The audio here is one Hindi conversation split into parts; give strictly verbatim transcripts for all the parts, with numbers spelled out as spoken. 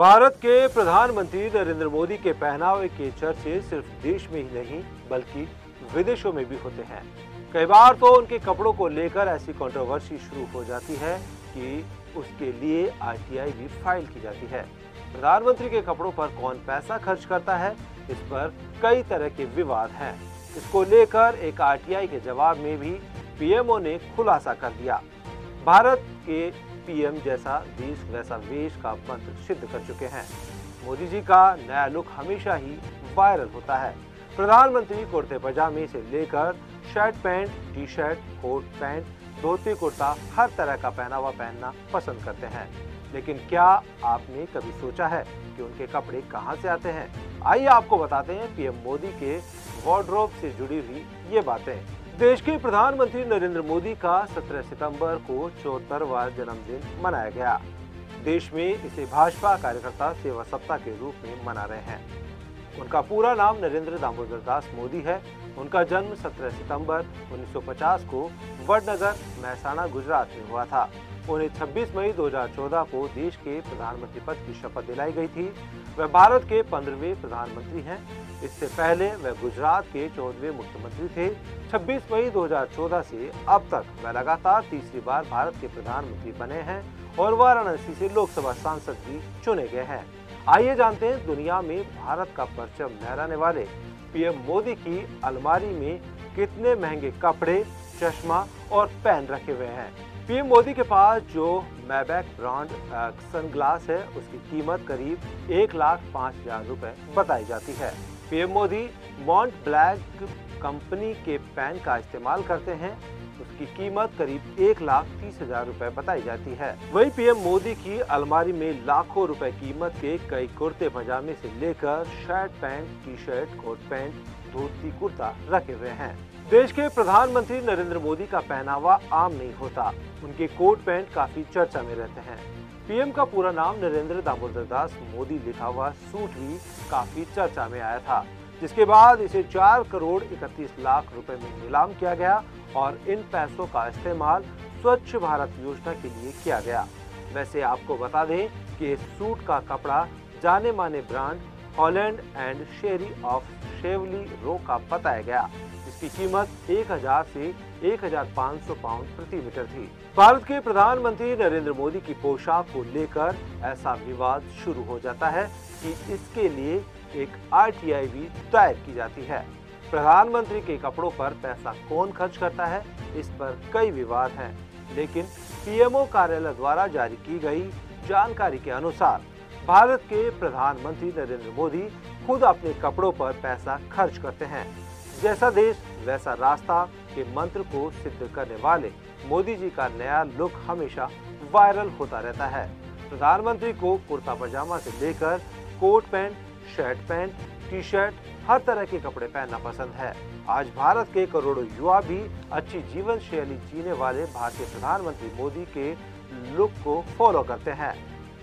भारत के प्रधानमंत्री नरेंद्र मोदी के पहनावे के चर्चे सिर्फ देश में ही नहीं बल्कि विदेशों में भी होते हैं। कई बार तो उनके कपड़ों को लेकर ऐसी कंट्रोवर्सी शुरू हो जाती है कि उसके लिए आरटीआई भी फाइल की जाती है। प्रधानमंत्री के कपड़ों पर कौन पैसा खर्च करता है, इस पर कई तरह के विवाद हैं। इसको लेकर एक आरटीआई के जवाब में भी पीएमओ ने खुलासा कर दिया। भारत के पीएम जैसा देश वैसा वेश का मंत्र सिद्ध कर चुके हैं। मोदी जी का नया लुक हमेशा ही वायरल होता है। प्रधानमंत्री कुर्ते पजामे से लेकर shirt pant, T shirt, coat pant, dhoti kurta, हर तरह का पहनावा पहनना पसंद करते हैं। लेकिन क्या आपने कभी सोचा है कि उनके कपड़े कहां से आते हैं? आइए आपको बताते हैं पीएम मोदी के वार्डरोब से जुड़ी हुई ये बातें। देश के प्रधानमंत्री नरेंद्र मोदी का सत्रह सितंबर को चौहत्तरवां जन्मदिन मनाया गया। देश में इसे भाजपा कार्यकर्ता सेवा सप्ताह के रूप में मना रहे हैं। उनका पूरा नाम नरेंद्र दामोदर दास मोदी है। उनका जन्म सत्रह सितंबर उन्नीस सौ पचास को वडनगर, महसाणा, गुजरात में हुआ था। उन्हें छब्बीस मई दो हज़ार चौदह को देश के प्रधानमंत्री पद की शपथ दिलाई गई थी। वह भारत के पंद्रहवें प्रधानमंत्री हैं। इससे पहले वह गुजरात के चौदहवें मुख्यमंत्री थे। छब्बीस मई दो हज़ार चौदह से अब तक वह लगातार तीसरी बार भारत के प्रधानमंत्री बने हैं और वाराणसी से लोकसभा सांसद भी चुने गए हैं। आइए जानते हैं दुनिया में भारत का परचम लहराने वाले पीएम मोदी की अलमारी में कितने महंगे कपड़े, चश्मा और पेन रखे हुए हैं। पीएम मोदी के पास जो मैबैक ब्रांड सनग्लास है उसकी कीमत करीब एक लाख पाँच हजार रुपए बताई जाती है। PM Modi Mont Blanc company के पेन का इस्तेमाल करते हैं। उसकी कीमत करीब एक लाख तीस हजार रुपए बताई जाती है। वही पीएम मोदी की अलमारी में लाखों रुपए कीमत के कई कुर्ते पजामे से लेकर shirt pant, T shirt, coat pant, dhoti kurta रखे हुए हैं। देश के प्रधानमंत्री नरेंद्र मोदी का पहनावा आम नहीं होता। उनके कोट पैंट काफी चर्चा में रहते हैं। पीएम का पूरा नाम नरेंद्र दामोदर दास मोदी लिखा हुआ सूट भी काफी चर्चा में आया था, जिसके बाद इसे चार करोड़ इकतीस लाख रुपए में नीलाम किया गया और इन पैसों का इस्तेमाल स्वच्छ भारत योजना के लिए किया गया। वैसे आपको बता दें कि इस सूट का कपड़ा जाने माने brand Holland and Sherry of Savile Row का बताया गया, जिसकी कीमत एक हजार से एक हजार पाँच सौ पाउंड प्रति मीटर थी। भारत के प्रधानमंत्री नरेंद्र मोदी की पोशाक को लेकर ऐसा विवाद शुरू हो जाता है कि इसके लिए एक आरटीआई भी दायर की जाती है। प्रधानमंत्री के कपड़ों पर पैसा कौन खर्च करता है, इस पर कई विवाद हैं। लेकिन पीएमओ कार्यालय द्वारा जारी की गई जानकारी के अनुसार भारत के प्रधानमंत्री नरेंद्र मोदी खुद अपने कपड़ों पर पैसा खर्च करते हैं। जैसा देश वैसा रास्ता के मंत्र को सिद्ध करने वाले मोदी जी का नया लुक हमेशा वायरल होता रहता है। प्रधानमंत्री को कुर्ता पजामा से लेकर coat pant, shirt pant, T shirt, हर तरह के कपड़े पहनना पसंद है। आज भारत के करोड़ों युवा भी अच्छी जीवन शैली जीने वाले भारतीय प्रधानमंत्री मोदी के लुक को फॉलो करते हैं।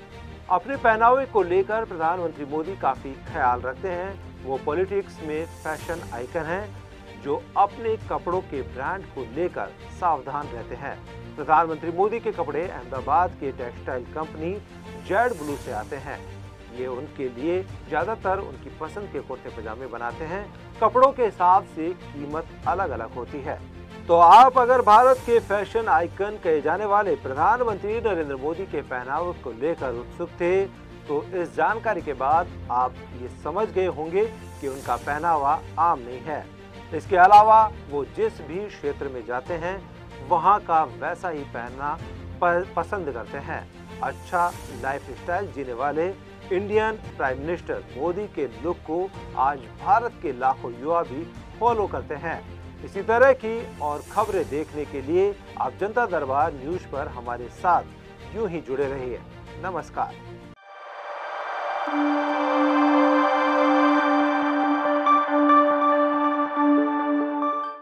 अपने पहनावे को लेकर प्रधानमंत्री मोदी काफी ख्याल रखते हैं। वो पॉलिटिक्स में फैशन आइकन हैं जो अपने कपड़ों के ब्रांड को लेकर सावधान रहते हैं। प्रधानमंत्री मोदी के कपड़े अहमदाबाद के टेक्सटाइल कंपनी जेड ब्लू से आते हैं। ये उनके लिए ज्यादातर उनकी पसंद के कुर्ते पजामे बनाते हैं। कपड़ों के हिसाब से कीमत अलग अलग होती है। तो आप अगर भारत के फैशन आइकन कहे जाने वाले प्रधानमंत्री नरेंद्र मोदी के पहनावे को लेकर उत्सुक थे, तो इस जानकारी के बाद आप ये समझ गए होंगे कि उनका पहनावा आम नहीं है। इसके अलावा वो जिस भी क्षेत्र में जाते हैं वहाँ का वैसा ही पहनना पसंद करते हैं। अच्छा लाइफस्टाइल जीने वाले इंडियन प्राइम मिनिस्टर मोदी के लुक को आज भारत के लाखों युवा भी फॉलो करते हैं। इसी तरह की और खबरें देखने के लिए आप जनता दरबार न्यूज पर हमारे साथ यूं ही जुड़े रहिए। नमस्कार।